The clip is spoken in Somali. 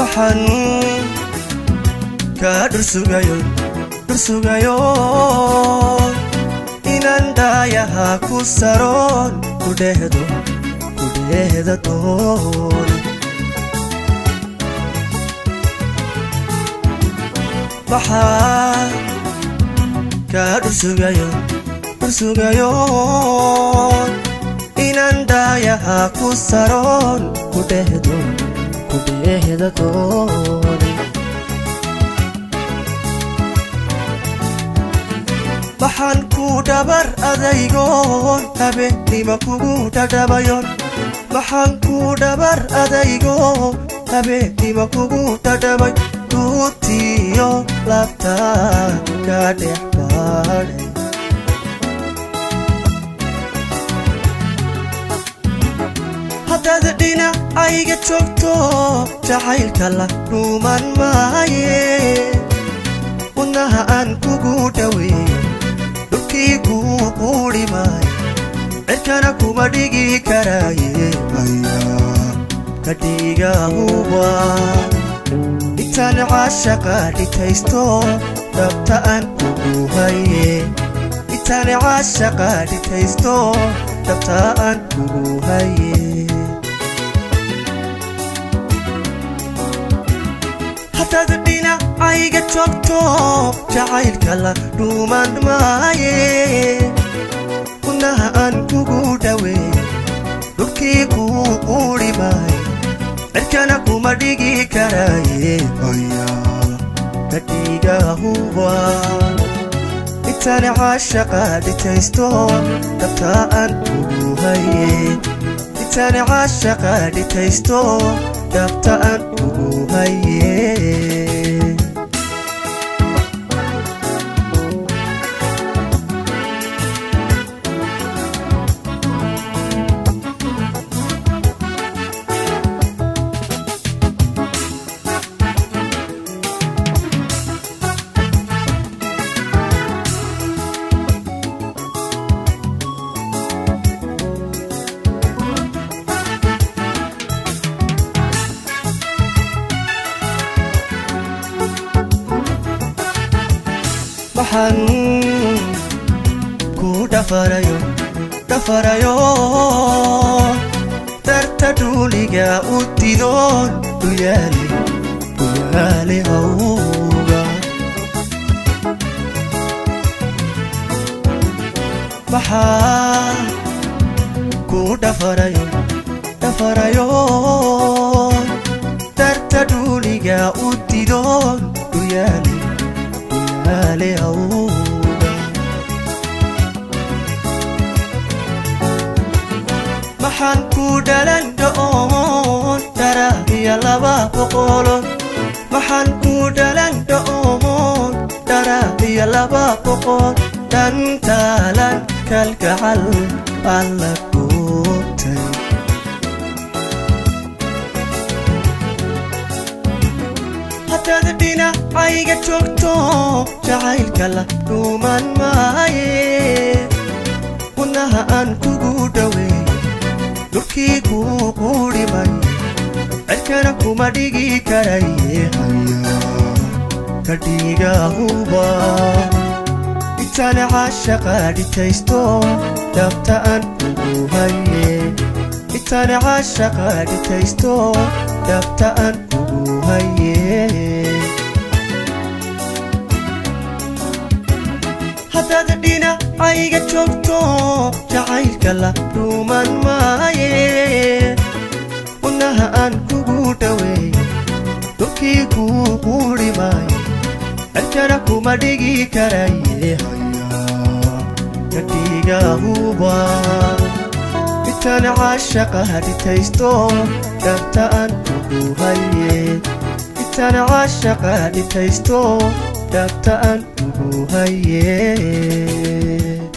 waxaan ka dhursugayo inaan daayaha ku saroon ku dheehda doon waxaan ka dhursugayo inaan daayaha ku saroon ku dheehda doon waxaan ku dhabar adaygoon habeenima kugu dhadhabayon waxaan ku dhabar adaygoon habeenima kugu dhadhabay duutiyo labtaa ka dhex baadhay haddaad dhinacayga joogto jacaylka la dhuuman maaye wadnaha aan kugu dhaweeyo dhulkii kuu quudhi maayo cirkana kuma dhigi karaaye ayaa ka dhiga huba intaan caashaqa dhitaysto dhabta aan kugu haye intaan caashaqa dhitaysto dhabta aan kugu haye haddaad dhinacayga joogto jacaylka la dhuuman maaye wadnaha aan kugu dhaweeyo dhulkii kuu quudhi maayo cirkana kuma dhigi karaaye ayaa ka dhiga huba intaan caashaqa dhitaysto dhabta aan kugu haye intaan caashaqa dhitaysto dhabta aan kugu haye waxaan ku dhafarayo darta dhuuniga u didoon u yaali hawga waxaan ku dhafarayo darta dhuuniga u didoon u yaali maxaan ku dhalan dha'oon dharahiya laba boqolon maxaan ku dhalan dha'oon dharahiya laba boqol dhantaalan kalgacal aan la goobtay haddaad dhinacayga joogto jacaylka la dhuuman maaye wadnaha aan kugu dhaweeyo dhulkii kuu quudhi maayo cirkana kuma dhigi karaye ayaa ka dhiga huba intaan caashaqa dhitaysto dhabta aan kugu haye intaan caashaqa dhitaysto dhabta aan kugu haye haddaad dhinacayga joogto jacaylka la dhuuman maaye wadnaha aan kugu dhaweeyo dhulkii kuu quudhi maayo cirkana kuma dhigi karaye ayaa ka dhiga huba intaan caashaqa dhitaysto dhabta aan kugu haye intaan caashaqa dhitaysto dhabta aan kugu haye